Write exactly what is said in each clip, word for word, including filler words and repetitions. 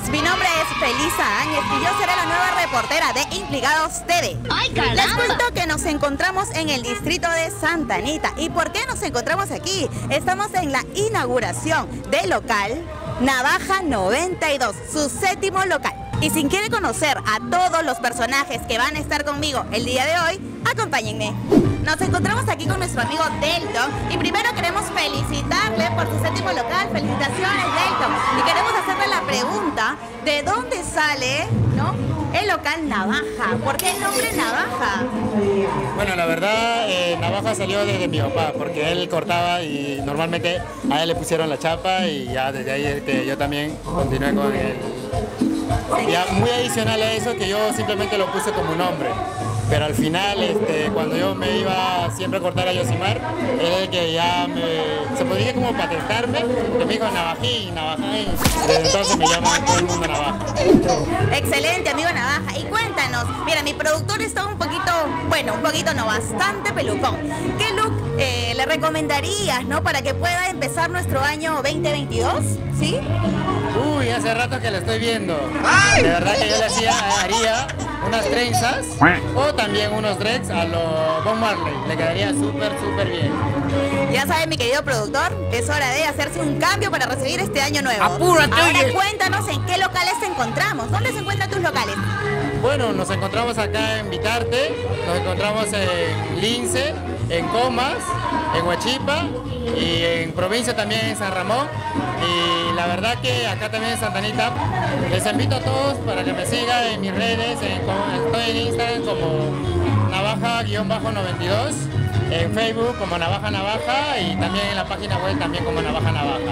mi nombre es Felisa Áñez y yo seré la nueva reportera de Implicados T V. ¡Ay, caramba! Les cuento que nos encontramos en el distrito de Santa Anita. ¿Y por qué nos encontramos aquí? Estamos en la inauguración del local Navaja noventa y dos, su séptimo local. Y si quiere conocer a todos los personajes que van a estar conmigo el día de hoy, acompáñenme. Nos encontramos aquí con nuestro amigo Delton y primero queremos felicitarle por su séptimo local. Felicitaciones, Delton. Y queremos hacerle la pregunta de dónde sale, ¿no?, el local Navaja. ¿Por qué el nombre Navaja? Bueno, la verdad, eh, Navaja salió desde mi papá, porque él cortaba y normalmente a él le pusieron la chapa y ya desde ahí este, yo también continué con él. Ya muy adicional a eso, que yo simplemente lo puse como un nombre. Pero al final, este, cuando yo me iba siempre a cortar a Yosimar, él es el que ya me, se podría como patentarme, que me dijo Navajín, Navajín. Desde entonces me llaman todo el mundo Navaja. Excelente, amigo Navaja. Y cuéntanos, mira, mi productor está un poquito, bueno, un poquito no, bastante pelucón. ¿Qué look eh, le recomendarías, no, para que pueda empezar nuestro año veinte veintidós? ¿Sí? Uy, hace rato que lo estoy viendo. De verdad que yo le hacía, haría unas trenzas o también unos dreads a lo Bob Marley. Le quedaría súper, súper bien. Ya sabe, mi querido productor, es hora de hacerse un cambio para recibir este año nuevo. ¡Apúrate! Ahora Oye. Cuéntanos en qué locales te encontramos. ¿Dónde se encuentran tus locales? Bueno, nos encontramos acá en Vitarte, nos encontramos en Lince, en Comas, en Huachipa y en provincia también en San Ramón. Y la verdad que acá también en Santa Anita, les invito a todos para que me sigan en mis redes, en, estoy en Instagram como Navaja noventa y dos, en Facebook como Navaja Navaja y también en la página web también como Navaja Navaja.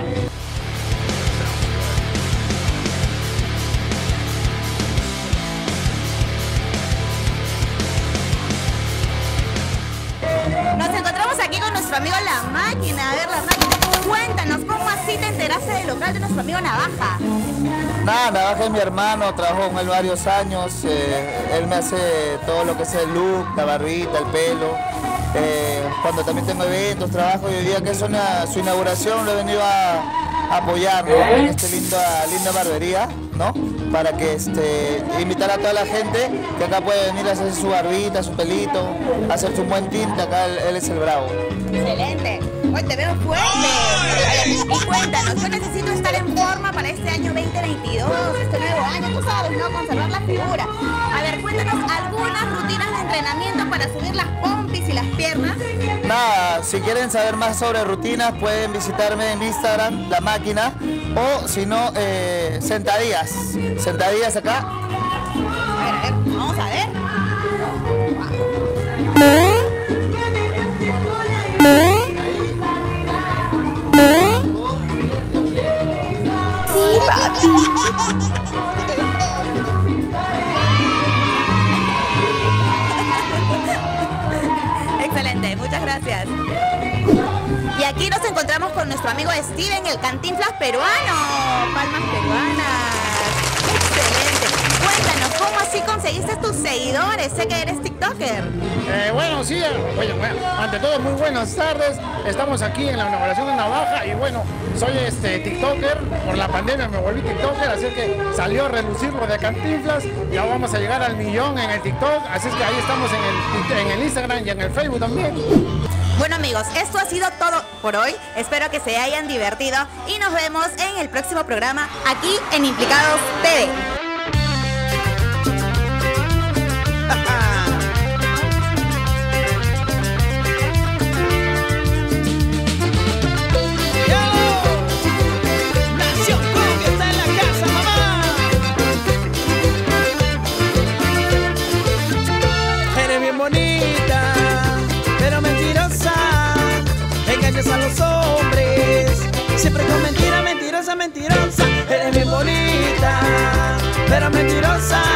Nos encontramos aquí con nuestro amigo La Máquina. A ver, La Máquina, cuéntanos, ¿cómo así te enteraste del local de nuestro amigo Navaja? Nada, Navaja es mi hermano, trabajo con él varios años, eh, él me hace todo lo que es el look, la barbita, el pelo, eh, cuando también tengo eventos, trabajo, y hoy día que es una, su inauguración lo he venido a, a apoyar, ¿no?, en esta linda, linda barbería, ¿no?, para que este, invitar a toda la gente que acá puede venir a hacer su barbita, su pelito, hacerse un buen tinte, acá él, él es el bravo. Excelente. Hoy te veo fuerte. Y cuéntanos, yo necesito estar en forma para este año veinte veintidós, este nuevo año, tú sabes, ¿no?, conservar la figura. A ver, cuéntanos algunas rutinas de entrenamiento para subir las pompis y las piernas. Nada, si quieren saber más sobre rutinas pueden visitarme en Instagram, La Máquina, o si no, eh, sentadillas, sentadillas acá. A ver, a ver, vamos a ver. Sí, papi. Excelente, muchas gracias. Y aquí nos encontramos con nuestro amigo Steven, el Cantinflas peruano. Palmas peruanas. Excelente. Cuéntanos, ¿cómo así conseguiste tus seguidores? Sé que eres TikToker. Eh, bueno, sí, bueno, bueno, ante todo muy buenas tardes. Estamos aquí en la inauguración de Navaja y bueno, soy este TikToker. Por la pandemia me volví TikToker, así que salió a relucir lo de Cantinflas. Ya vamos a llegar al millón en el TikTok, así es que ahí estamos en el, en el Instagram y en el Facebook también. Bueno, amigos, esto ha sido todo por hoy. Espero que se hayan divertido y nos vemos en el próximo programa aquí en Implicados T V. A los hombres, siempre con mentira, mentirosa, mentirosa. Eres bien bonita, pero mentirosa.